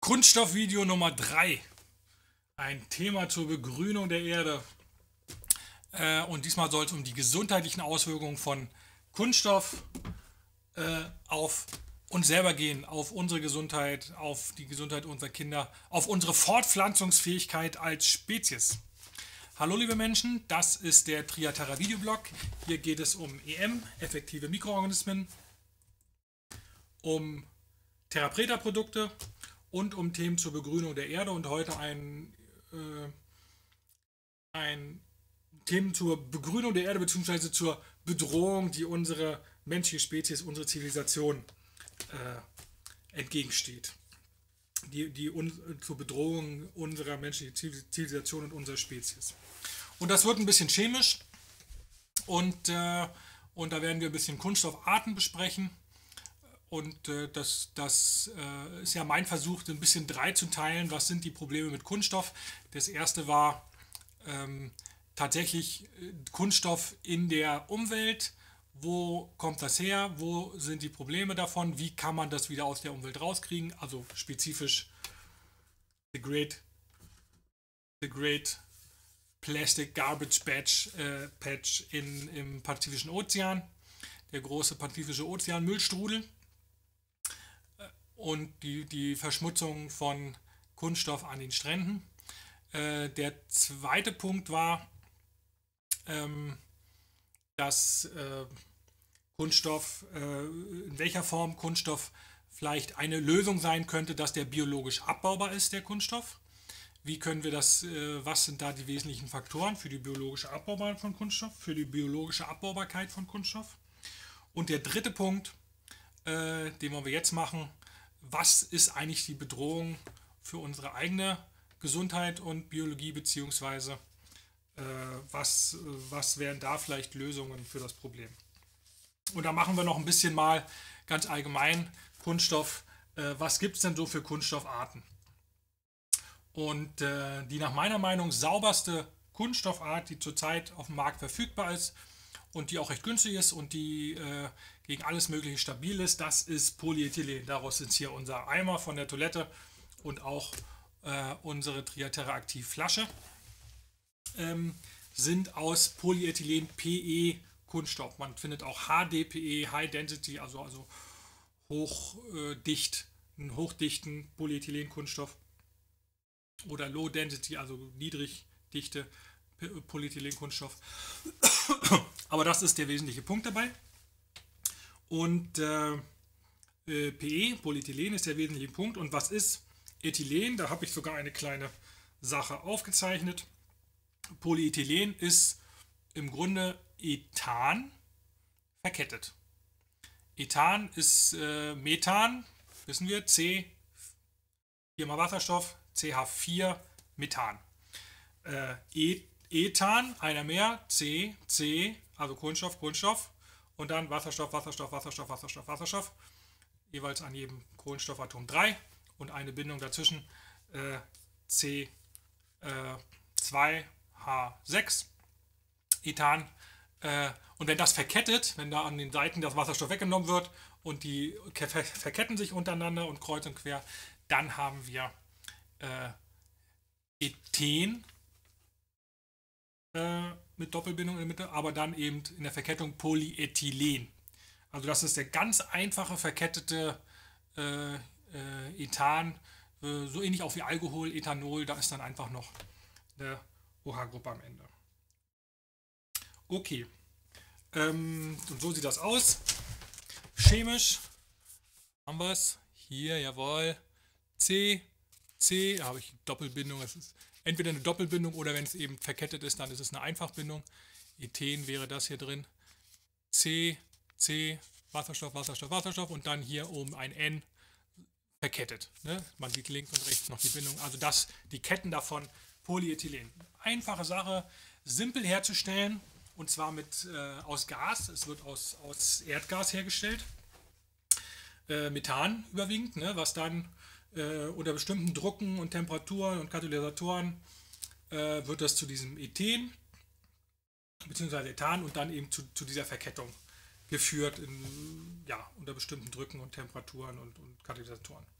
Kunststoffvideo Nummer 3. Ein Thema zur Begrünung der Erde. Und diesmal soll es um die gesundheitlichen Auswirkungen von Kunststoff auf uns selber gehen, auf unsere Gesundheit, auf die Gesundheit unserer Kinder, auf unsere Fortpflanzungsfähigkeit als Spezies. Hallo liebe Menschen, das ist der Triaterra Videoblog. Hier geht es um EM, effektive Mikroorganismen, um Therapreta-Produkte und um Themen zur Begrünung der Erde und heute ein Themen zur Begrünung der Erde bzw. zur Bedrohung, die unsere menschliche Spezies, unsere Zivilisation entgegensteht. Zur Bedrohung unserer menschlichen Zivilisation und unserer Spezies. Und das wird ein bisschen chemisch und da werden wir ein bisschen Kunststoffarten besprechen. Und das ist ja mein Versuch, ein bisschen drei zu teilen. Was sind die Probleme mit Kunststoff? Das erste war tatsächlich Kunststoff in der Umwelt. Wo kommt das her? Wo sind die Probleme davon? Wie kann man das wieder aus der Umwelt rauskriegen? Also spezifisch The Great Plastic Garbage Patch im Pazifischen Ozean. Der große Pazifische Ozean Müllstrudel. Und die Verschmutzung von Kunststoff an den Stränden. Der zweite Punkt war, dass Kunststoff, in welcher Form Kunststoff vielleicht eine Lösung sein könnte, dass der biologisch abbaubar ist, der Kunststoff. Wie können wir das, was sind da die wesentlichen Faktoren für die biologische Abbaubarkeit von Kunststoff, für die biologische Abbaubarkeit von Kunststoff? Und der dritte Punkt, den wollen wir jetzt machen, was ist eigentlich die Bedrohung für unsere eigene Gesundheit und Biologie, beziehungsweise was wären da vielleicht Lösungen für das Problem? Und da machen wir noch ein bisschen mal ganz allgemein Kunststoff. Was gibt es denn so für Kunststoffarten? Und die nach meiner Meinung sauberste Kunststoffart, die zurzeit auf dem Markt verfügbar ist und die auch recht günstig ist und die gegen alles Mögliche stabil ist, das ist Polyethylen. Daraus ist hier unser Eimer von der Toilette und auch unsere Triaterra Aktiv Flasche sind aus Polyethylen PE Kunststoff. Man findet auch HDPE, High Density, also einen hochdichten Polyethylenkunststoff oder Low Density, also niedrigdichte Polyethylenkunststoff. Aber das ist der wesentliche Punkt dabei. Und PE, Polyethylen, ist der wesentliche Punkt. Und was ist Ethylen? Da habe ich sogar eine kleine Sache aufgezeichnet. Polyethylen ist im Grunde Ethan verkettet. Ethan ist Methan, wissen wir, C, 4 mal Wasserstoff, CH4, Methan. Ethan, einer mehr, C, also Kohlenstoff, und dann Wasserstoff, jeweils an jedem Kohlenstoffatom 3 und eine Bindung dazwischen, C2H6, Ethan. Und wenn das verkettet, wenn da an den Seiten das Wasserstoff weggenommen wird und die verketten sich untereinander und kreuz und quer, dann haben wir Ethen mit Doppelbindung in der Mitte, aber dann eben in der Verkettung Polyethylen. Also das ist der ganz einfache verkettete Ethan, so ähnlich auch wie Alkohol, Ethanol, da ist dann einfach noch eine OH-Gruppe am Ende. Okay, und so sieht das aus. Chemisch haben wir es. Hier, jawohl. C, da habe ich Doppelbindung. Es ist entweder eine Doppelbindung oder wenn es eben verkettet ist, dann ist es eine Einfachbindung. Ethen wäre das hier drin. C, Wasserstoff und dann hier oben ein N verkettet. Ne? Man sieht links und rechts noch die Bindung. Also die Ketten davon, Polyethylen. Einfache Sache, simpel herzustellen. Und zwar aus Gas. Es wird aus Erdgas hergestellt. Methan überwiegend, ne, was dann unter bestimmten Drucken und Temperaturen und Katalysatoren wird das zu diesem Ethen bzw. Ethan und dann eben zu dieser Verkettung geführt unter bestimmten Drücken und Temperaturen und Katalysatoren.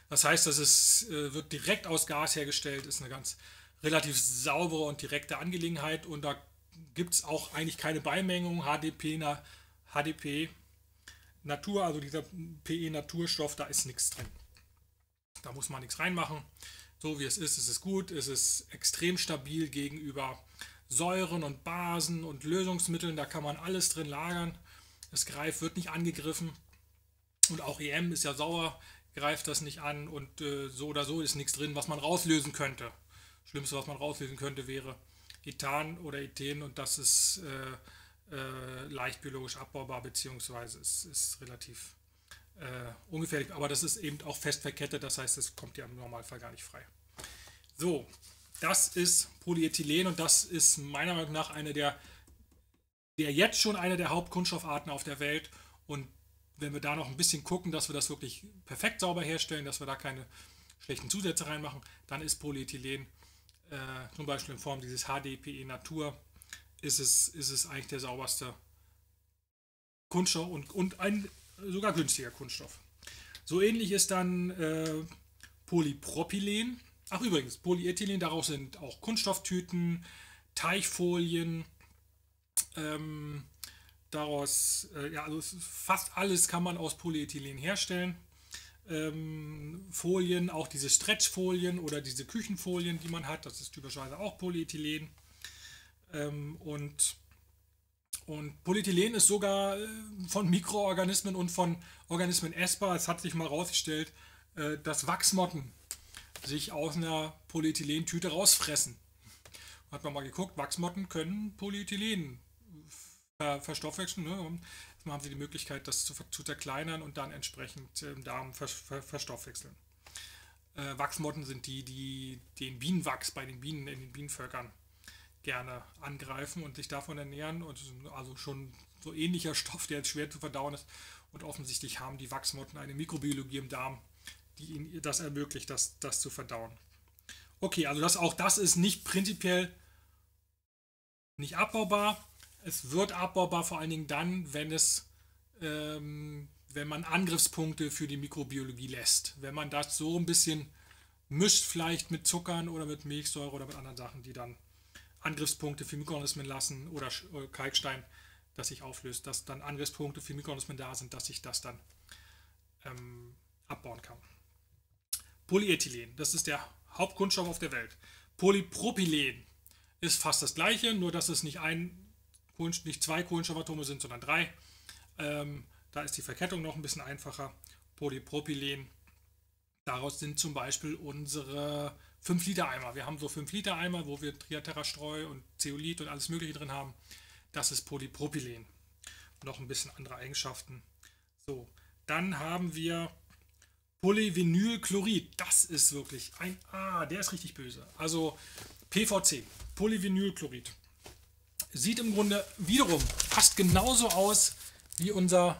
Das heißt, wird direkt aus Gas hergestellt, ist eine ganz relativ saubere und direkte Angelegenheit und da gibt es auch eigentlich keine Beimengung. HDP Natur, also dieser PE Naturstoff, da ist nichts drin. Da muss man nichts reinmachen. So wie es ist gut. Es ist extrem stabil gegenüber Säuren und Basen und Lösungsmitteln. Da kann man alles drin lagern. Wird nicht angegriffen. Und auch EM ist ja sauer, greift das nicht an. Und so oder so ist nichts drin, was man rauslösen könnte. Das Schlimmste, was man rauslösen könnte, wäre Ethan oder Ethen. Und das ist leicht biologisch abbaubar, beziehungsweise ist relativ ungefährlich. Aber das ist eben auch fest verkettet. Das heißt, es kommt ja im Normalfall gar nicht frei. So, das ist Polyethylen und das ist meiner Meinung nach jetzt schon eine der Hauptkunststoffarten auf der Welt. Und wenn wir da noch ein bisschen gucken, dass wir das wirklich perfekt sauber herstellen, dass wir da keine schlechten Zusätze reinmachen, dann ist Polyethylen zum Beispiel in Form dieses HDPE Natur ist es eigentlich der sauberste Kunststoff und ein sogar günstiger Kunststoff. So ähnlich ist dann Polypropylen. Ach übrigens, Polyethylen, daraus sind auch Kunststofftüten, Teichfolien, also fast alles kann man aus Polyethylen herstellen. Folien, auch diese Stretchfolien oder diese Küchenfolien, die man hat, das ist typischerweise auch Polyethylen. Und Polyethylen ist sogar von Mikroorganismen und von Organismen essbar. Es hat sich mal herausgestellt, dass Wachsmotten sich aus einer Polyethylentüte rausfressen. Hat man mal geguckt, Wachsmotten können Polyethylen verstoffwechseln. Ne? Und dann haben sie die Möglichkeit, das zu zerkleinern und dann entsprechend im Darm verstoffwechseln. Wachsmotten sind die den Bienenwachs bei den Bienen in den Bienenvölkern gerne angreifen und sich davon ernähren. Und also schon so ähnlicher Stoff, der jetzt schwer zu verdauen ist. Und offensichtlich haben die Wachsmotten eine Mikrobiologie im Darm, die ihnen das ermöglicht, das zu verdauen. Okay, also das ist nicht prinzipiell nicht abbaubar. Es wird abbaubar vor allen Dingen dann, wenn man Angriffspunkte für die Mikrobiologie lässt. Wenn man das so ein bisschen mischt, vielleicht mit Zuckern oder mit Milchsäure oder mit anderen Sachen, die dann Angriffspunkte für Mikroorganismen lassen oder Kalkstein, das sich auflöst, dass dann Angriffspunkte für Mikroorganismen da sind, dass ich das dann abbauen kann. Polyethylen, das ist der Hauptkunststoff auf der Welt. Polypropylen ist fast das gleiche, nur dass es nicht zwei Kohlenstoffatome sind, sondern 3. Da ist die Verkettung noch ein bisschen einfacher. Polypropylen, daraus sind zum Beispiel unsere 5-Liter-Eimer. Wir haben so 5-Liter-Eimer, wo wir Triaterra-Streu und Zeolit und alles Mögliche drin haben. Das ist Polypropylen. Noch ein bisschen andere Eigenschaften. So, dann haben wir Polyvinylchlorid. Das ist wirklich der ist richtig böse. Also PVC, Polyvinylchlorid. Sieht im Grunde wiederum fast genauso aus wie unser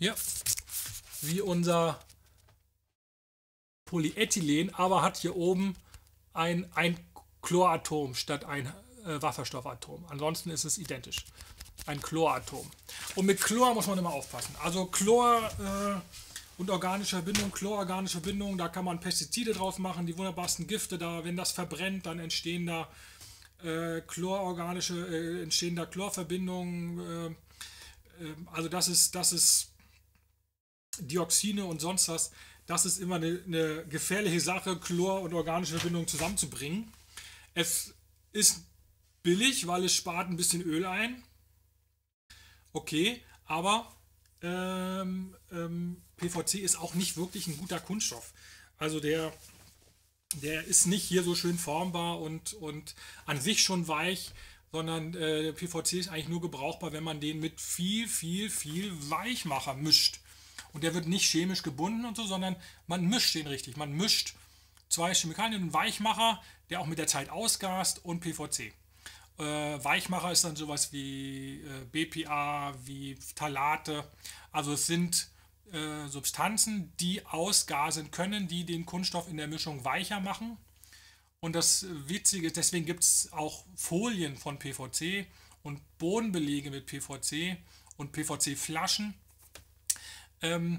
Polyethylen, aber hat hier oben ein Chloratom statt ein Wasserstoffatom. Ansonsten ist es identisch. Ein Chloratom. Und mit Chlor muss man immer aufpassen. Also Chlor und organische Bindung, da kann man Pestizide draus machen, die wunderbarsten Gifte da. Wenn das verbrennt, dann entstehen da Chlorverbindungen. Also das ist Dioxine und sonst was. Das ist immer eine gefährliche Sache, Chlor und organische Verbindungen zusammenzubringen. Es ist billig, weil es spart ein bisschen Öl ein. Okay, aber PVC ist auch nicht wirklich ein guter Kunststoff. Also der ist nicht hier so schön formbar und an sich schon weich, sondern PVC ist eigentlich nur gebrauchbar, wenn man den mit viel Weichmacher mischt. Und der wird nicht chemisch gebunden und so, sondern man mischt den richtig. Man mischt 2 Chemikalien, einen Weichmacher, der auch mit der Zeit ausgast, und PVC. Weichmacher ist dann sowas wie BPA, wie Phthalate. Also es sind Substanzen, die ausgasen können, die den Kunststoff in der Mischung weicher machen. Und das Witzige ist, deswegen gibt es auch Folien von PVC und Bodenbelege mit PVC und PVC-Flaschen.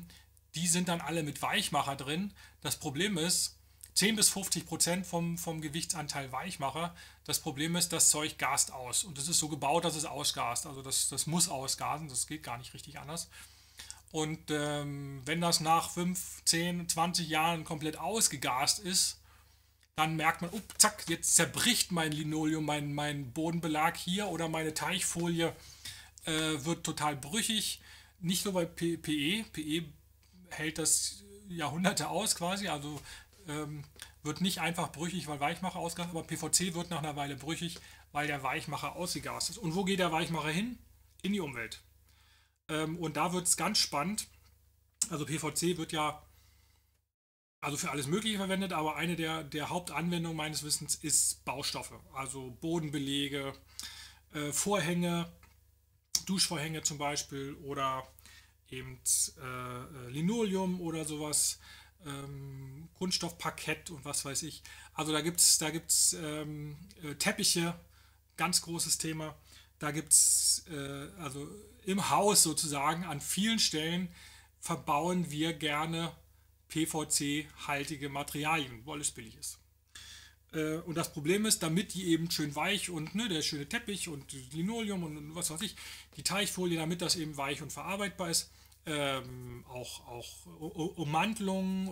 die sind dann alle mit Weichmacher drin. Das Problem ist, 10 bis 50% vom Gewichtsanteil Weichmacher. Das Problem ist, das Zeug gast aus. Und es ist so gebaut, dass es ausgast. Also das muss ausgasen, das geht gar nicht richtig anders. Und wenn das nach 5, 10, 20 Jahren komplett ausgegast ist, dann merkt man, zack, jetzt zerbricht mein Linoleum, mein Bodenbelag hier oder meine Teichfolie wird total brüchig. Nicht nur bei PE. PE hält das Jahrhunderte aus quasi, also wird nicht einfach brüchig, weil Weichmacher ausgast, aber PVC wird nach einer Weile brüchig, weil der Weichmacher ausgegast ist. Und wo geht der Weichmacher hin? In die Umwelt. Und da wird es ganz spannend. Also PVC wird ja also für alles Mögliche verwendet, aber eine der Hauptanwendungen meines Wissens ist Baustoffe. Also Bodenbelege, Vorhänge, Duschvorhänge zum Beispiel oder eben Linoleum oder sowas, Kunststoffparkett und was weiß ich. Also da gibt's Teppiche, ganz großes Thema. Da gibt es also im Haus sozusagen an vielen Stellen verbauen wir gerne PVC-haltige Materialien, weil es billig ist. Und das Problem ist, damit die eben schön weich und ne, der schöne Teppich und Linoleum und was weiß ich, die Teichfolie, damit das eben weich und verarbeitbar ist, auch Ummantelungen,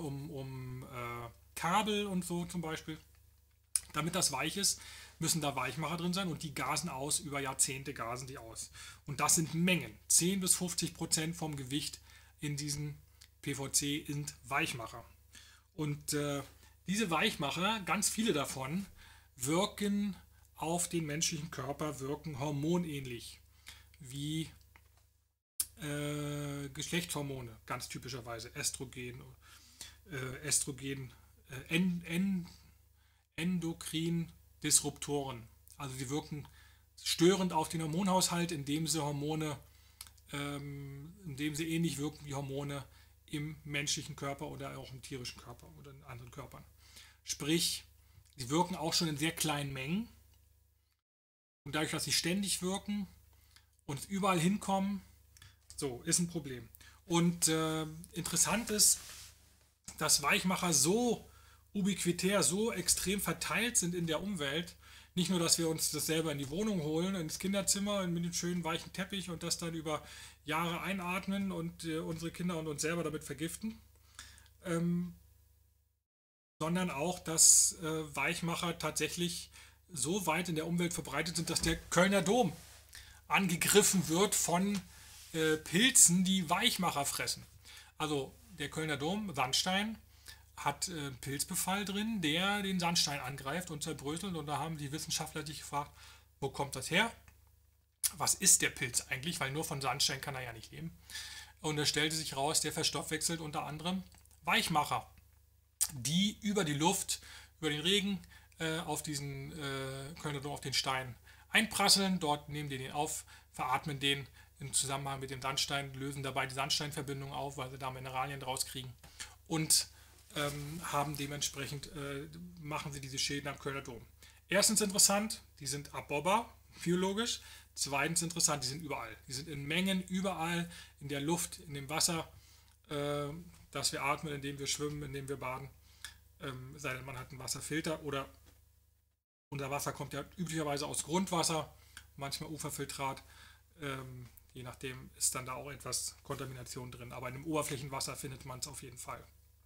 Kabel und so zum Beispiel, damit das weich ist, müssen da Weichmacher drin sein und die gasen aus, über Jahrzehnte gasen die aus. Und das sind Mengen. 10 bis 50% vom Gewicht in diesem PVC sind Weichmacher. Und diese Weichmacher, ganz viele davon, wirken auf den menschlichen Körper, wirken hormonähnlich, wie Geschlechtshormone, ganz typischerweise Östrogen, Endokrin-Disruptoren. Also die wirken störend auf den Hormonhaushalt, indem sie ähnlich wirken wie Hormone im menschlichen Körper oder auch im tierischen Körper oder in anderen Körpern. Sprich, sie wirken auch schon in sehr kleinen Mengen und dadurch, dass sie ständig wirken und überall hinkommen, so ist ein Problem. Und interessant ist, dass Weichmacher so ubiquitär, so extrem verteilt sind in der Umwelt. Nicht nur, dass wir uns das selber in die Wohnung holen, ins Kinderzimmer mit dem schönen weichen Teppich und das dann über Jahre einatmen und unsere Kinder und uns selber damit vergiften, sondern auch, dass Weichmacher tatsächlich so weit in der Umwelt verbreitet sind, dass der Kölner Dom angegriffen wird von Pilzen, die Weichmacher fressen. Also der Kölner Dom, Sandstein, hat Pilzbefall drin, der den Sandstein angreift und zerbröselt. Und da haben die Wissenschaftler sich gefragt, wo kommt das her? Was ist der Pilz eigentlich? Weil nur von Sandstein kann er ja nicht leben. Und es stellte sich raus, der verstoffwechselt unter anderem Weichmacher, die über die Luft, über den Regen auf diesen Kölner Dom, auf den Stein einprasseln. Dort nehmen die den auf, veratmen den im Zusammenhang mit dem Sandstein, lösen dabei die Sandsteinverbindung auf, weil sie da Mineralien draus kriegen. Und haben dementsprechend, machen sie diese Schäden am Kölner Dom. Erstens interessant, die sind abbaubar, biologisch. Zweitens interessant, die sind überall. Die sind in Mengen überall, in der Luft, in dem Wasser, das wir atmen, indem wir schwimmen, indem wir baden. Sei denn, man hat einen Wasserfilter oder unser Wasser kommt ja üblicherweise aus Grundwasser, manchmal Uferfiltrat. Je nachdem ist dann da auch etwas Kontamination drin. Aber in dem Oberflächenwasser findet man es auf jeden Fall.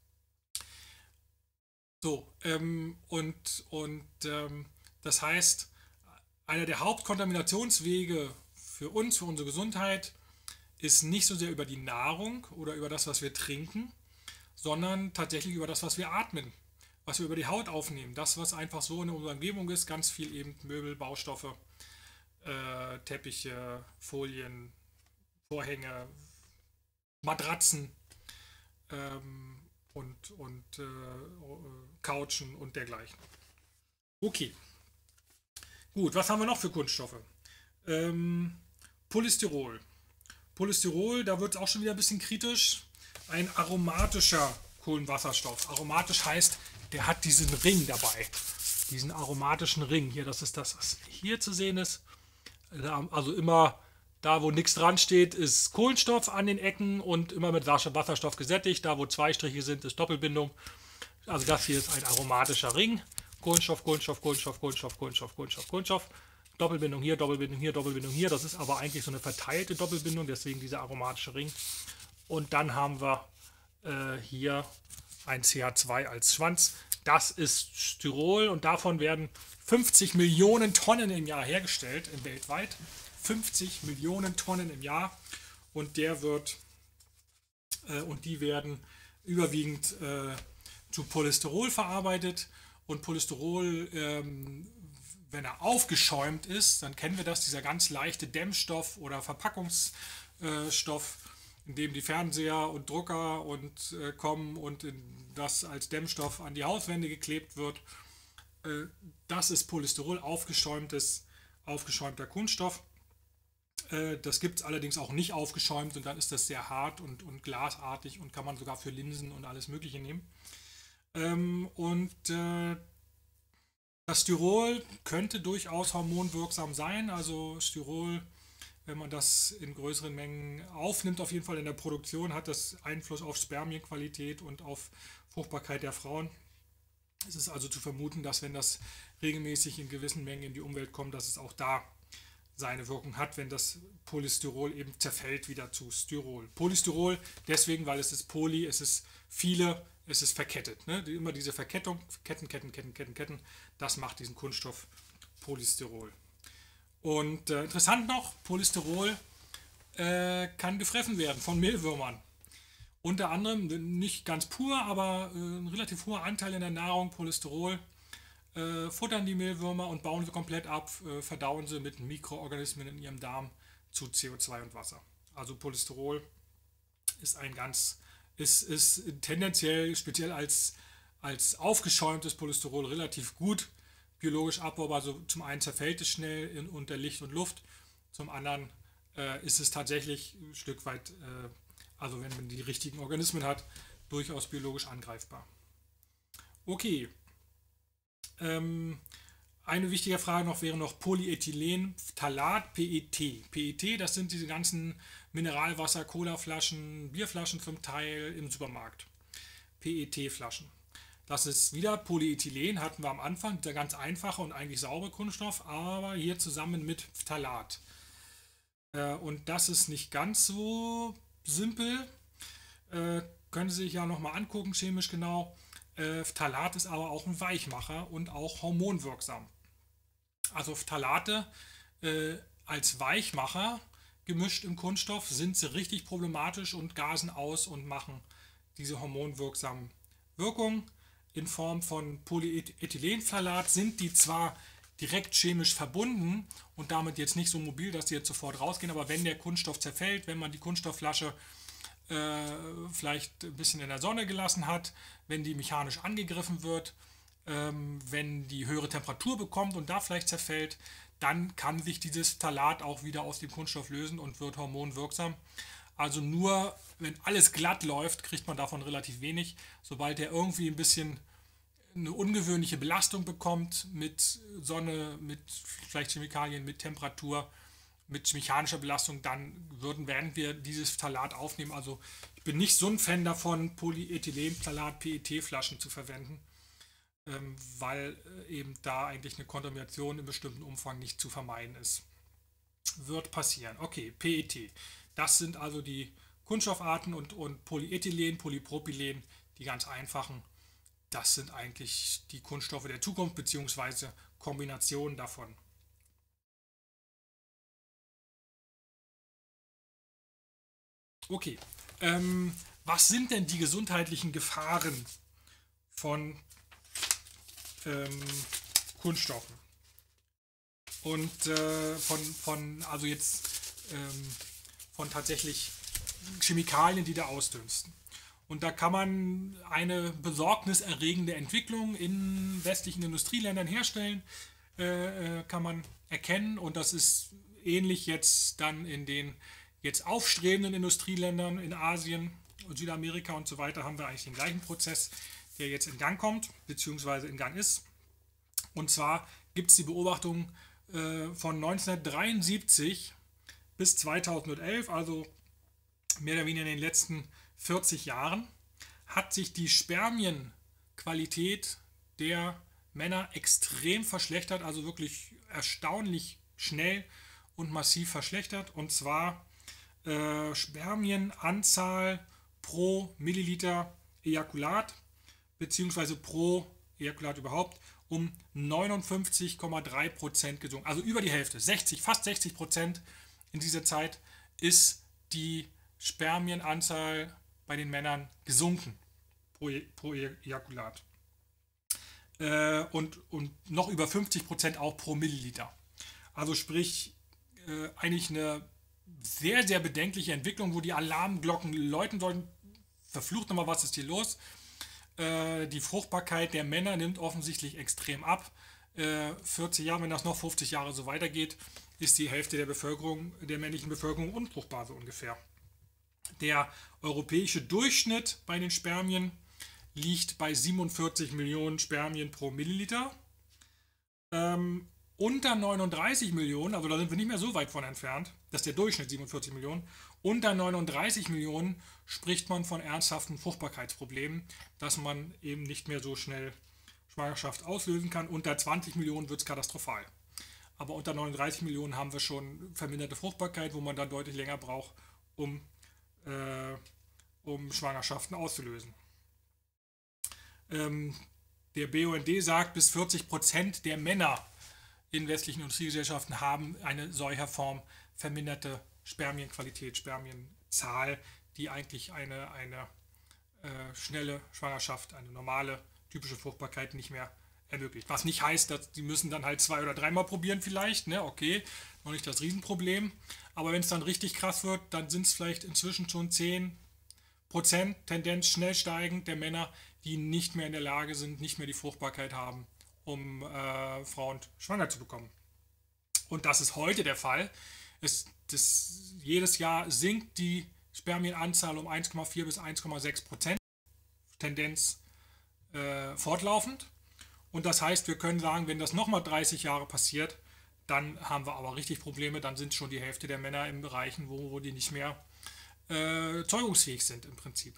So, das heißt, einer der Hauptkontaminationswege für uns, für unsere Gesundheit, ist nicht so sehr über die Nahrung oder über das, was wir trinken, sondern tatsächlich über das, was wir atmen, was wir über die Haut aufnehmen. Das, was einfach so in unserer Umgebung ist, ganz viel eben Möbel, Baustoffe, Teppiche, Folien, Vorhänge, Matratzen und Couchen und dergleichen. Okay, gut, was haben wir noch für Kunststoffe? Polystyrol. Polystyrol, da wird es auch schon wieder ein bisschen kritisch. Ein aromatischer Kohlenwasserstoff. Aromatisch heißt, der hat diesen Ring dabei. Diesen aromatischen Ring. Hier, das ist das, was hier zu sehen ist. Also immer Da, wo nichts dran steht, ist Kohlenstoff an den Ecken und immer mit Wasserstoff gesättigt. Da, wo zwei Striche sind, ist Doppelbindung. Also das hier ist ein aromatischer Ring. Kohlenstoff, Kohlenstoff, Kohlenstoff, Kohlenstoff, Kohlenstoff, Kohlenstoff, Kohlenstoff. Doppelbindung hier, Doppelbindung hier, Doppelbindung hier. Das ist aber eigentlich so eine verteilte Doppelbindung, deswegen dieser aromatische Ring. Und dann haben wir hier ein CH2 als Schwanz. Das ist Styrol und davon werden 50 Millionen Tonnen im Jahr hergestellt, weltweit. 50 Millionen Tonnen im Jahr und die werden überwiegend zu Polystyrol verarbeitet und Polystyrol, wenn er aufgeschäumt ist, dann kennen wir das, dieser ganz leichte Dämmstoff oder Verpackungsstoff, in dem die Fernseher und Drucker kommen und das als Dämmstoff an die Hauswände geklebt wird. Das ist Polystyrol, aufgeschäumter Kunststoff. Das gibt es allerdings auch nicht aufgeschäumt und dann ist das sehr hart und glasartig und kann man sogar für Linsen und alles Mögliche nehmen. Das Styrol könnte durchaus hormonwirksam sein. Also Styrol, wenn man das in größeren Mengen aufnimmt, auf jeden Fall in der Produktion, hat das Einfluss auf Spermienqualität und auf Fruchtbarkeit der Frauen. Es ist also zu vermuten, dass wenn das regelmäßig in gewissen Mengen in die Umwelt kommt, dass es auch da seine Wirkung hat, wenn das Polystyrol eben zerfällt wieder zu Styrol. Polystyrol deswegen, weil es ist Poly, es ist viele, es ist verkettet. Ne? Immer diese Verkettung, Ketten, das macht diesen Kunststoff Polystyrol. Und interessant noch, Polystyrol kann gefressen werden von Mehlwürmern. Unter anderem, nicht ganz pur, aber ein relativ hoher Anteil in der Nahrung, Polystyrol, futtern die Mehlwürmer und bauen sie komplett ab, verdauen sie mit Mikroorganismen in ihrem Darm zu CO2 und Wasser. Also Polystyrol ist ist tendenziell, speziell als aufgeschäumtes Polystyrol, relativ gut biologisch abbaubar. Also zum einen zerfällt es schnell unter Licht und Luft, zum anderen ist es tatsächlich ein Stück weit, also wenn man die richtigen Organismen hat, durchaus biologisch angreifbar. Okay. Eine wichtige Frage noch wäre noch Polyethylenphthalat, PET. PET, das sind diese ganzen Mineralwasser, Colaflaschen, Bierflaschen zum Teil im Supermarkt. PET-Flaschen. Das ist wieder Polyethylen, hatten wir am Anfang, der ganz einfache und eigentlich saubere Kunststoff, aber hier zusammen mit Phthalat. Und das ist nicht ganz so simpel. Können Sie sich ja nochmal angucken, chemisch genau. Phthalat ist aber auch ein Weichmacher und auch hormonwirksam. Also Phthalate als Weichmacher gemischt im Kunststoff sind sie richtig problematisch und gasen aus und machen diese hormonwirksamen Wirkungen. In Form von Polyethylenphthalat sind die zwar direkt chemisch verbunden und damit jetzt nicht so mobil, dass die jetzt sofort rausgehen, aber wenn der Kunststoff zerfällt, wenn man die Kunststoffflasche vielleicht ein bisschen in der Sonne gelassen hat, wenn die mechanisch angegriffen wird, wenn die höhere Temperatur bekommt und da vielleicht zerfällt, dann kann sich dieses Phthalat auch wieder aus dem Kunststoff lösen und wird hormonwirksam. Also nur, wenn alles glatt läuft, kriegt man davon relativ wenig. Sobald er irgendwie ein bisschen eine ungewöhnliche Belastung bekommt mit Sonne, mit vielleicht Chemikalien, mit Temperatur, mit mechanischer Belastung, dann werden wir dieses Phthalat aufnehmen. Also ich bin nicht so ein Fan davon, Polyethylenphthalat, PET-Flaschen zu verwenden, weil eben da eigentlich eine Kontamination in bestimmten Umfang nicht zu vermeiden ist. Wird passieren. Okay, PET. Das sind also die Kunststoffarten und Polyethylen, Polypropylen, die ganz einfachen. Das sind eigentlich die Kunststoffe der Zukunft bzw. Kombinationen davon. Okay, was sind denn die gesundheitlichen Gefahren von Kunststoffen? Und also jetzt von tatsächlich Chemikalien, die da ausdünsten. Und da kann man eine besorgniserregende Entwicklung in westlichen Industrieländern herstellen, kann man erkennen. Und das ist ähnlich jetzt dann in den jetzt aufstrebenden Industrieländern in Asien und Südamerika und so weiter haben wir eigentlich den gleichen Prozess, der jetzt in Gang kommt, beziehungsweise in Gang ist. Und zwar gibt es die Beobachtung von 1973 bis 2011, also mehr oder weniger in den letzten 40 Jahren, hat sich die Spermienqualität der Männer extrem verschlechtert, also wirklich erstaunlich schnell und massiv verschlechtert. Und zwar Spermienanzahl pro Milliliter Ejakulat, beziehungsweise pro Ejakulat überhaupt, um 59,3% gesunken. Also über die Hälfte, 60, fast 60% in dieser Zeit ist die Spermienanzahl bei den Männern gesunken pro Ejakulat. Und noch über 50% auch pro Milliliter. Also sprich, eigentlich eine sehr, sehr bedenkliche Entwicklung, wo die Alarmglocken läuten sollten. Verflucht nochmal, was ist hier los? Die Fruchtbarkeit der Männer nimmt offensichtlich extrem ab. 40 Jahre, wenn das noch 50 Jahre so weitergeht, ist die Hälfte der Bevölkerung, der männlichen Bevölkerung unfruchtbar so ungefähr. Der europäische Durchschnitt bei den Spermien liegt bei 47 Millionen Spermien pro Milliliter. Unter 39 Millionen, also da sind wir nicht mehr so weit von entfernt, das ist der Durchschnitt 47 Millionen, unter 39 Millionen spricht man von ernsthaften Fruchtbarkeitsproblemen, dass man eben nicht mehr so schnell Schwangerschaft auslösen kann. Unter 20 Millionen wird es katastrophal. Aber unter 39 Millionen haben wir schon verminderte Fruchtbarkeit, wo man dann deutlich länger braucht, um Schwangerschaften auszulösen. Der BUND sagt, bis 40% der Männer in westlichen Industriegesellschaften haben eine solcher Form verminderte Spermienqualität, Spermienzahl, die eigentlich eine schnelle Schwangerschaft, eine normale, typische Fruchtbarkeit nicht mehr ermöglicht. Was nicht heißt, dass die müssen dann halt 2- oder 3-mal probieren vielleicht, ne? Okay, noch nicht das Riesenproblem. Aber wenn es dann richtig krass wird, dann sind es vielleicht inzwischen schon 10%, Tendenz schnell steigend der Männer, die nicht mehr in der Lage sind, nicht mehr die Fruchtbarkeit haben, um Frauen schwanger zu bekommen. Und das ist heute der Fall. Jedes Jahr sinkt die Spermienanzahl um 1,4 bis 1,6%, Tendenz fortlaufend. Und das heißt, wir können sagen, wenn das nochmal 30 Jahre passiert, dann haben wir aber richtig Probleme, dann sind schon die Hälfte der Männer in Bereichen, wo die nicht mehr zeugungsfähig sind im Prinzip.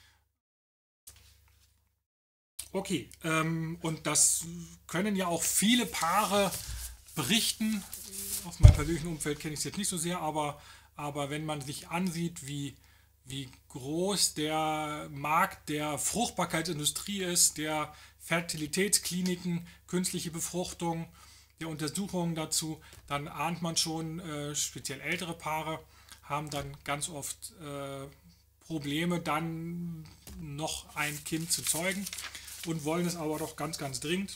Okay, und das können ja auch viele Paare berichten. Aus meinem persönlichen Umfeld kenne ich es jetzt nicht so sehr, aber wenn man sich ansieht, wie groß der Markt der Fruchtbarkeitsindustrie ist, der Fertilitätskliniken, künstliche Befruchtung, der Untersuchungen dazu, dann ahnt man schon, speziell ältere Paare haben dann ganz oft Probleme, dann noch ein Kind zu zeugen und wollen es aber doch ganz, ganz dringend.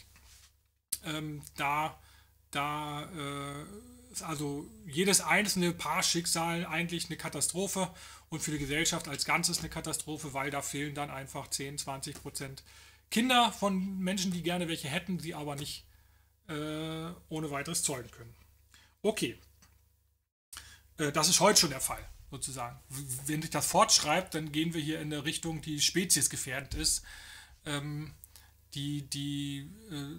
Ist also jedes einzelne Paarschicksal eigentlich eine Katastrophe und für die Gesellschaft als Ganzes eine Katastrophe, weil da fehlen dann einfach 10-20% Kinder von Menschen, die gerne welche hätten, die aber nicht ohne weiteres zeugen können. Okay, das ist heute schon der Fall, sozusagen. Wenn sich das fortschreibt, dann gehen wir hier in eine Richtung, die speziesgefährdend ist, die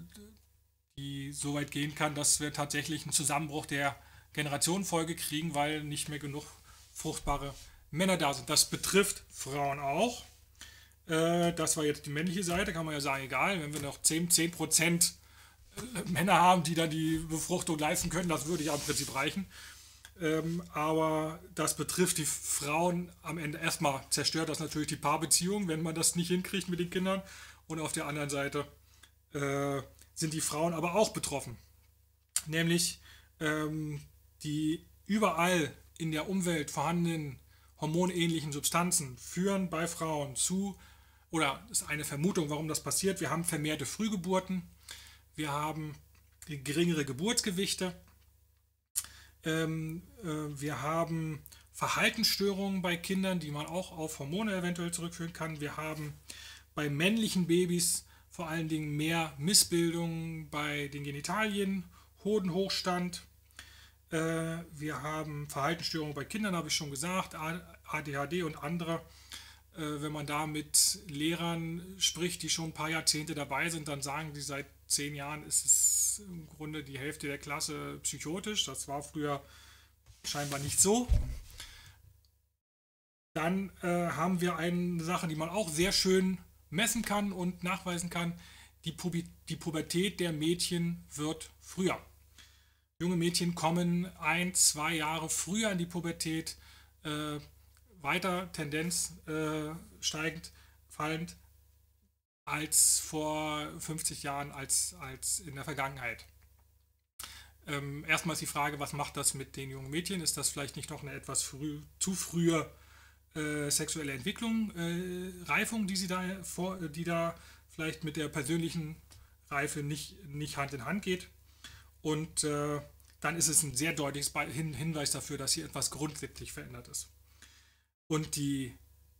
so weit gehen kann, dass wir tatsächlich einen Zusammenbruch der Generationenfolge kriegen, weil nicht mehr genug fruchtbare Männer da sind. Das betrifft Frauen auch. Das war jetzt die männliche Seite, kann man ja sagen, egal, wenn wir noch 10% Männer haben, die dann die Befruchtung leisten können, das würde ja im Prinzip reichen. Aber das betrifft die Frauen am Ende. Erstmal zerstört das natürlich die Paarbeziehung, wenn man das nicht hinkriegt mit den Kindern. Und auf der anderen Seite sind die Frauen aber auch betroffen. Nämlich die überall in der Umwelt vorhandenen hormonähnlichen Substanzen führen bei Frauen zu, oder ist eine Vermutung, warum das passiert. Wir haben vermehrte Frühgeburten, wir haben geringere Geburtsgewichte, wir haben Verhaltensstörungen bei Kindern, die man auch auf Hormone eventuell zurückführen kann. Wir haben bei männlichen Babys vor allen Dingen mehr Missbildungen bei den Genitalien, Hodenhochstand. Wir haben Verhaltensstörungen bei Kindern, habe ich schon gesagt, ADHD und andere. Wenn man da mit Lehrern spricht, die schon ein paar Jahrzehnte dabei sind, dann sagen die, seit 10 Jahren ist es im Grunde die Hälfte der Klasse psychotisch. Das war früher scheinbar nicht so. Dann haben wir eine Sache, die man auch sehr schön messen kann und nachweisen kann. Die Pubertät der Mädchen wird früher. Junge Mädchen kommen 1, 2 Jahre früher in die Pubertät, weiter Tendenz steigend, fallend als vor 50 Jahren, als in der Vergangenheit. Erstmal ist die Frage, was macht das mit den jungen Mädchen? Ist das vielleicht nicht noch eine etwas zu frühe sexuelle Entwicklung, Reifung, die da vielleicht mit der persönlichen Reife nicht Hand in Hand geht? Und dann ist es ein sehr deutliches Hinweis dafür, dass hier etwas grundsätzlich verändert ist. Und die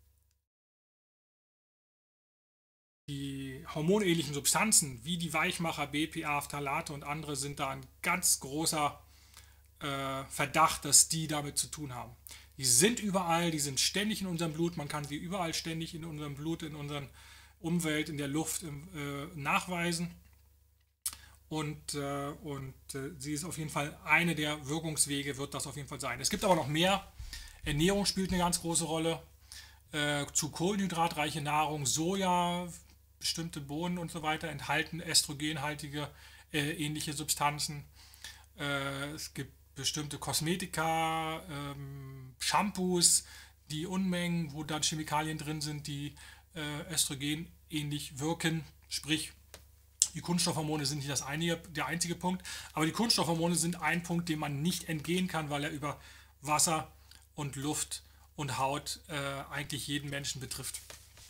hormonähnlichen Substanzen, wie die Weichmacher, BPA, Phthalate und andere, sind da ein ganz großer Verdacht, dass die damit zu tun haben. Die sind überall, die sind ständig in unserem Blut, man kann sie überall ständig in unserem Blut, in unserer Umwelt, in der Luft nachweisen. Und sie ist auf jeden Fall eine der Wirkungswege, wird das auf jeden Fall sein. Es gibt aber noch mehr. Ernährung spielt eine ganz große Rolle. Zu kohlenhydratreiche Nahrung, Soja, bestimmte Bohnen und so weiter enthalten östrogenhaltige ähnliche Substanzen. Es gibt bestimmte Kosmetika, Shampoos, die Unmengen, wo dann Chemikalien drin sind, die Östrogen ähnlich wirken. Sprich, die Kunststoffhormone sind nicht der einzige Punkt, aber die Kunststoffhormone sind ein Punkt, dem man nicht entgehen kann, weil er über Wasser und Luft und Haut eigentlich jeden Menschen betrifft.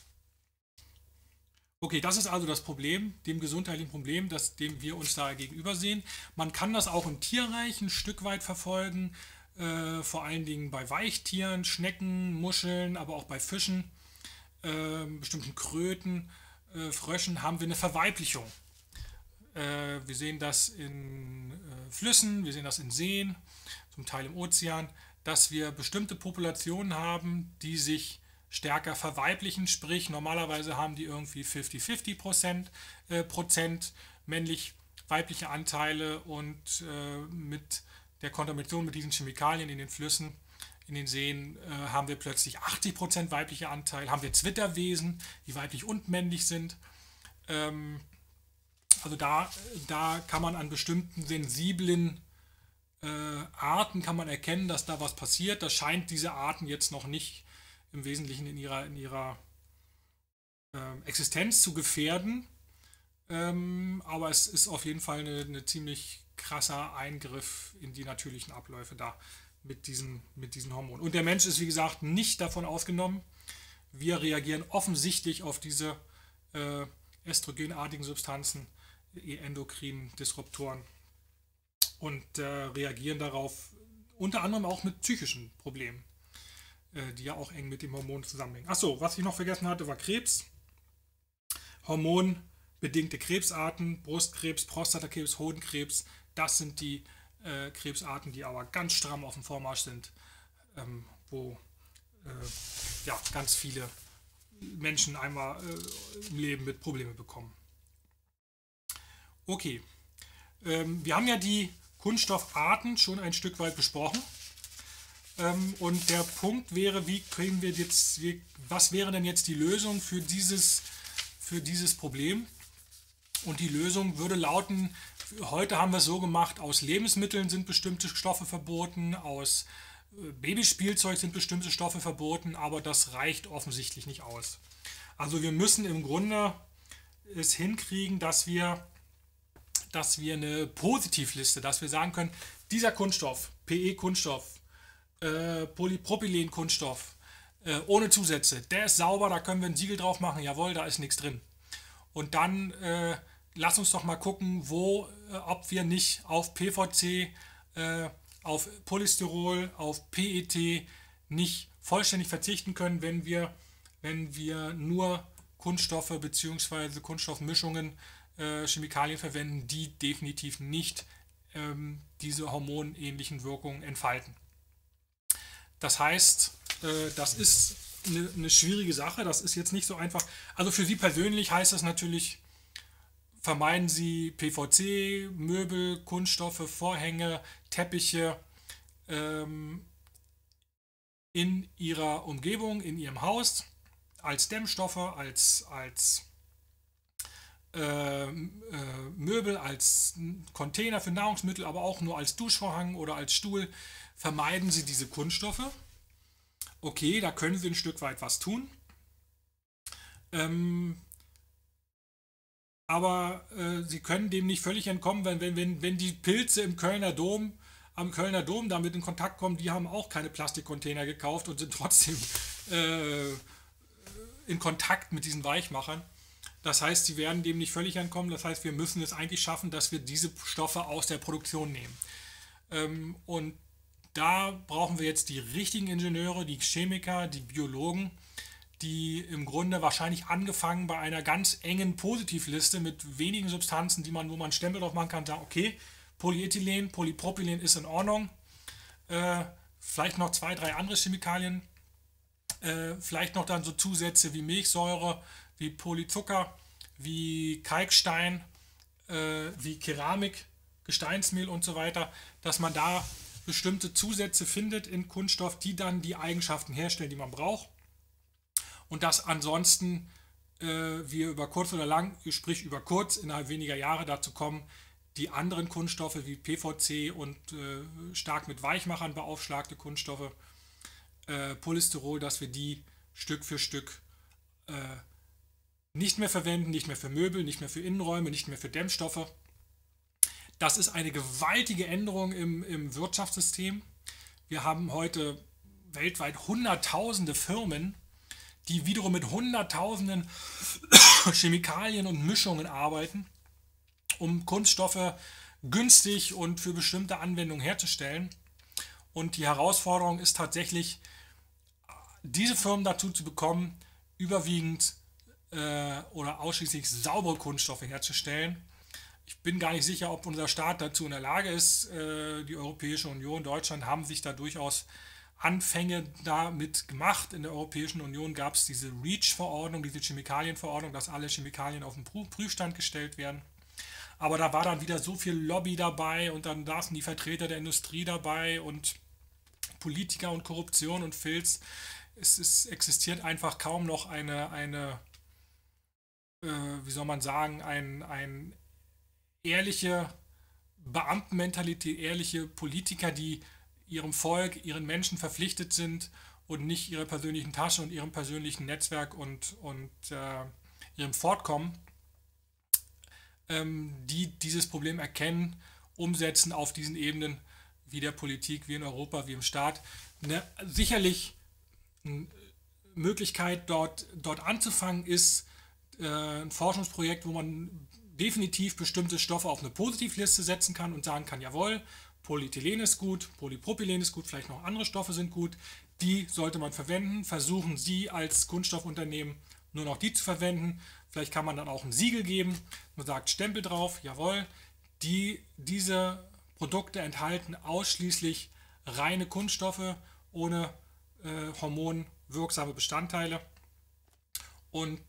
Okay, das ist also das Problem, dem gesundheitlichen Problem, dem wir uns da gegenüber sehen. Man kann das auch im Tierreich ein Stück weit verfolgen, vor allen Dingen bei Weichtieren, Schnecken, Muscheln, aber auch bei Fischen, bestimmten Kröten, Fröschen haben wir eine Verweiblichung. Wir sehen das in Flüssen, wir sehen das in Seen, zum Teil im Ozean, dass wir bestimmte Populationen haben, die sich stärker verweiblichen, sprich normalerweise haben die irgendwie 50-50% männlich-weibliche Anteile und mit der Kontamination mit diesen Chemikalien in den Flüssen, in den Seen haben wir plötzlich 80% weibliche Anteil, haben wir Zwitterwesen, die weiblich und männlich sind. Also da kann man an bestimmten sensiblen Arten kann man erkennen, dass da was passiert. Das scheint diese Arten jetzt noch nicht im Wesentlichen in ihrer Existenz zu gefährden. Aber es ist auf jeden Fall eine ziemlich krasser Eingriff in die natürlichen Abläufe da mit diesen Hormonen. Und der Mensch ist, wie gesagt, nicht davon ausgenommen. Wir reagieren offensichtlich auf diese östrogenartigen Substanzen, endokrinen Disruptoren, und reagieren darauf unter anderem auch mit psychischen Problemen, die ja auch eng mit dem Hormon zusammenhängen. Achso, was ich noch vergessen hatte, war Krebs. Hormonbedingte Krebsarten, Brustkrebs, Prostatakrebs, Hodenkrebs, das sind die Krebsarten, die aber ganz stramm auf dem Vormarsch sind, wo ganz viele Menschen einmal im Leben mit Problemen bekommen. Okay, wir haben ja die Kunststoffarten schon ein Stück weit besprochen. Und der Punkt wäre, was wäre denn jetzt die Lösung für dieses Problem? Und die Lösung würde lauten, heute haben wir es so gemacht, aus Lebensmitteln sind bestimmte Stoffe verboten, aus Babyspielzeug sind bestimmte Stoffe verboten, aber das reicht offensichtlich nicht aus. Also wir müssen im Grunde es hinkriegen, dass wir eine Positivliste, dass wir sagen können, dieser Kunststoff, PE-Kunststoff, Polypropylen-Kunststoff, ohne Zusätze, der ist sauber, da können wir ein Siegel drauf machen, jawohl, da ist nichts drin. Und dann lass uns doch mal gucken, ob wir nicht auf PVC, auf Polystyrol, auf PET nicht vollständig verzichten können, wenn wir nur Kunststoffe bzw. Kunststoffmischungen, Chemikalien verwenden, die definitiv nicht diese hormonähnlichen Wirkungen entfalten. Das heißt, das ist eine schwierige Sache, das ist jetzt nicht so einfach. Also für Sie persönlich heißt das natürlich, vermeiden Sie PVC, Möbel, Kunststoffe, Vorhänge, Teppiche, ähm, in ihrer Umgebung, in ihrem Haus, als Dämmstoffe, als Möbel, als Container für Nahrungsmittel, aber auch nur als Duschvorhang oder als Stuhl, vermeiden sie diese Kunststoffe. Okay, da können sie ein Stück weit was tun. Aber sie können dem nicht völlig entkommen, wenn die Pilze am Kölner Dom damit in Kontakt kommen, die haben auch keine Plastikcontainer gekauft und sind trotzdem äh, in Kontakt mit diesen Weichmachern. Das heißt, sie werden dem nicht völlig entkommen. Das heißt, wir müssen es eigentlich schaffen, dass wir diese Stoffe aus der Produktion nehmen. Und da brauchen wir jetzt die richtigen Ingenieure, die Chemiker, die Biologen, die im Grunde wahrscheinlich angefangen bei einer ganz engen Positivliste mit wenigen Substanzen, wo man einen Stempel drauf machen kann, sagen, okay, Polyethylen, Polypropylen ist in Ordnung, vielleicht noch 2, 3 andere Chemikalien, vielleicht noch dann so Zusätze wie Milchsäure, wie Polyzucker, wie Kalkstein, wie Keramik, Gesteinsmehl und so weiter, dass man da bestimmte Zusätze findet in Kunststoff, die dann die Eigenschaften herstellen, die man braucht. Und dass ansonsten wir über kurz oder lang, sprich über kurz, innerhalb weniger Jahre dazu kommen, die anderen Kunststoffe wie PVC und stark mit Weichmachern beaufschlagte Kunststoffe, Polystyrol, dass wir die Stück für Stück nicht mehr verwenden, nicht mehr für Möbel, nicht mehr für Innenräume, nicht mehr für Dämmstoffe. Das ist eine gewaltige Änderung im Wirtschaftssystem. Wir haben heute weltweit hunderttausende Firmen, die wiederum mit hunderttausenden Chemikalien und Mischungen arbeiten, um Kunststoffe günstig und für bestimmte Anwendungen herzustellen. Und die Herausforderung ist tatsächlich, diese Firmen dazu zu bekommen, überwiegend oder ausschließlich saubere Kunststoffe herzustellen. Ich bin gar nicht sicher, ob unser Staat dazu in der Lage ist. Die Europäische Union, Deutschland haben sich da durchaus Anfänge damit gemacht. In der Europäischen Union gab es diese REACH-Verordnung, diese Chemikalienverordnung, dass alle Chemikalien auf den Prüfstand gestellt werden. Aber da war dann wieder so viel Lobby dabei und dann saßen die Vertreter der Industrie dabei und Politiker und Korruption und Filz. Es existiert einfach kaum noch eine wie soll man sagen, ein ehrliche Beamtenmentalität, ehrliche Politiker, die ihrem Volk, ihren Menschen verpflichtet sind und nicht ihrer persönlichen Tasche und ihrem persönlichen Netzwerk und ihrem Fortkommen, die dieses Problem erkennen, umsetzen auf diesen Ebenen wie der Politik, wie in Europa, wie im Staat. Sicherlich eine Möglichkeit dort anzufangen ist ein Forschungsprojekt, wo man definitiv bestimmte Stoffe auf eine Positivliste setzen kann und sagen kann, jawohl, Polyethylen ist gut, Polypropylen ist gut, vielleicht noch andere Stoffe sind gut, die sollte man verwenden. Versuchen Sie als Kunststoffunternehmen nur noch die zu verwenden. Vielleicht kann man dann auch ein Siegel geben. Man sagt Stempel drauf, jawohl, diese Produkte enthalten ausschließlich reine Kunststoffe ohne hormonwirksame Bestandteile. Und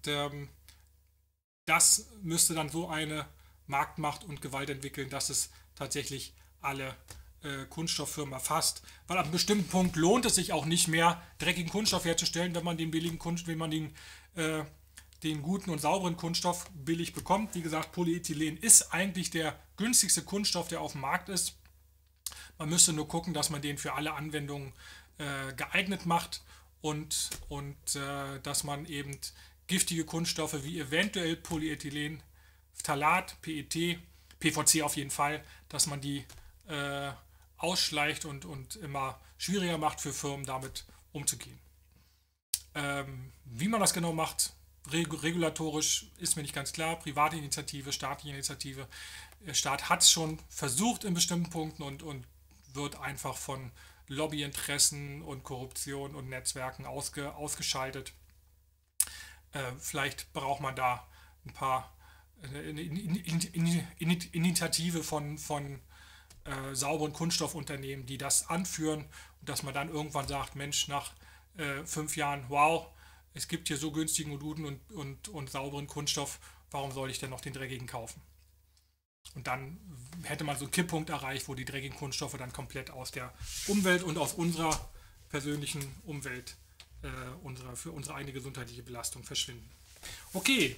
das müsste dann so eine Marktmacht und Gewalt entwickeln, dass es tatsächlich alle Kunststofffirmen erfasst. Weil ab einem bestimmten Punkt lohnt es sich auch nicht mehr, dreckigen Kunststoff herzustellen, wenn man den billigen Kunststoff, wenn man den guten und sauberen Kunststoff billig bekommt. Wie gesagt, Polyethylen ist eigentlich der günstigste Kunststoff, der auf dem Markt ist. Man müsste nur gucken, dass man den für alle Anwendungen geeignet macht und dass man eben giftige Kunststoffe wie eventuell Polyethylen, Phthalat, PET, PVC auf jeden Fall, dass man die ausschleicht und immer schwieriger macht für Firmen, damit umzugehen. Wie man das genau macht, regulatorisch ist mir nicht ganz klar. Private Initiative, staatliche Initiative. Der Staat hat es schon versucht in bestimmten Punkten und wird einfach von Lobbyinteressen und Korruption und Netzwerken ausgeschaltet. Vielleicht braucht man da eine Initiative von sauberen Kunststoffunternehmen, die das anführen und dass man dann irgendwann sagt, Mensch, nach 5 Jahren, wow, es gibt hier so günstigen und guten und sauberen Kunststoff, warum soll ich denn noch den dreckigen kaufen? Und dann hätte man so einen Kipppunkt erreicht, wo die dreckigen Kunststoffe dann komplett aus der Umwelt und aus unserer persönlichen Umwelt, für unsere eigene gesundheitliche Belastung verschwinden. Okay,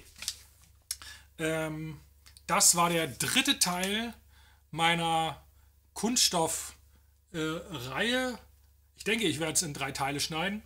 das war der dritte Teil meiner Kunststoffreihe. Ich denke, ich werde es in 3 Teile schneiden.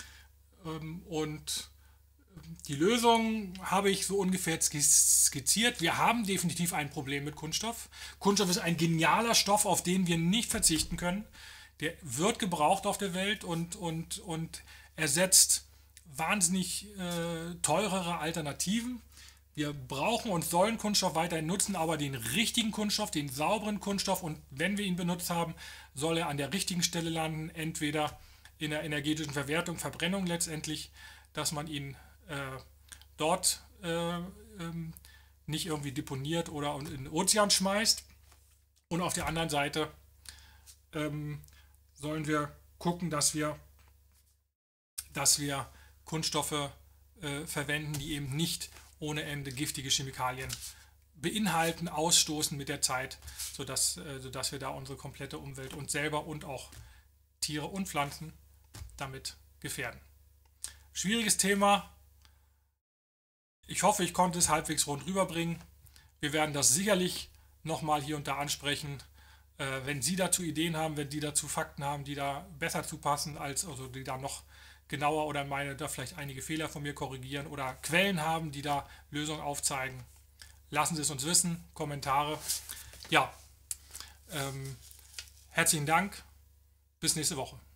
Und die Lösung habe ich so ungefähr skizziert. Wir haben definitiv ein Problem mit Kunststoff. Kunststoff ist ein genialer Stoff, auf den wir nicht verzichten können. Der wird gebraucht auf der Welt und ersetzt wahnsinnig teurere Alternativen. Wir brauchen und sollen Kunststoff weiterhin nutzen, aber den richtigen Kunststoff, den sauberen Kunststoff, und wenn wir ihn benutzt haben, soll er an der richtigen Stelle landen, entweder in der energetischen Verwertung, Verbrennung letztendlich, dass man ihn dort nicht irgendwie deponiert oder in den Ozean schmeißt. Und auf der anderen Seite sollen wir gucken, dass wir Kunststoffe verwenden, die eben nicht ohne Ende giftige Chemikalien beinhalten, ausstoßen mit der Zeit, sodass wir da unsere komplette Umwelt, uns selber und auch Tiere und Pflanzen damit gefährden. Schwieriges Thema. Ich hoffe, ich konnte es halbwegs rund rüberbringen. Wir werden das sicherlich nochmal hier und da ansprechen. Wenn Sie dazu Ideen haben, wenn Sie dazu Fakten haben, die da besser zu passen, also die da noch genauer oder meine da vielleicht einige Fehler von mir korrigieren oder Quellen haben, die da Lösungen aufzeigen, lassen Sie es uns wissen. Kommentare. Ja, herzlichen Dank. Bis nächste Woche.